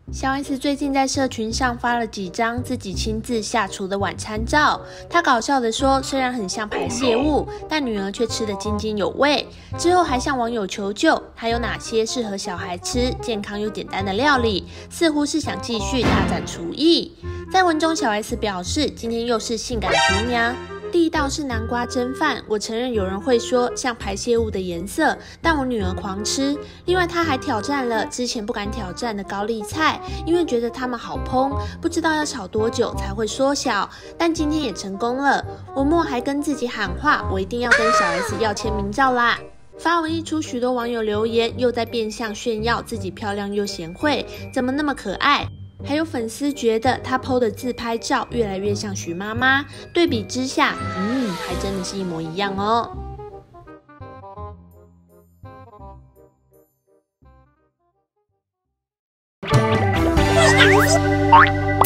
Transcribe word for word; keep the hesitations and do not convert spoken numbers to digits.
小 S 最近在社群上发了几张自己亲自下厨的晚餐照，她搞笑地说，虽然很像排泄物，但女儿却吃得津津有味。之后还向网友求救，还有哪些适合小孩吃、健康又简单的料理，似乎是想继续大展厨艺。在文中，小 S 表示，今天又是性感厨娘。第一道是南瓜蒸饭，我承认有人会说像排泄物的颜色，但我女儿狂吃。另外，她还挑战了之前不敢挑战的高丽菜，因为觉得它们好蓬，不知道要炒多久才会缩小。但今天也成功了。文末还跟自己喊话，我一定要跟小 S 要签名照啦。发文一出，许多网友留言，又在变相炫耀自己漂亮又贤惠，怎么那么可爱？还有粉丝觉得她 P O 的自拍照越来越像徐妈妈，对比之下，嗯，还真的是一模一样哦。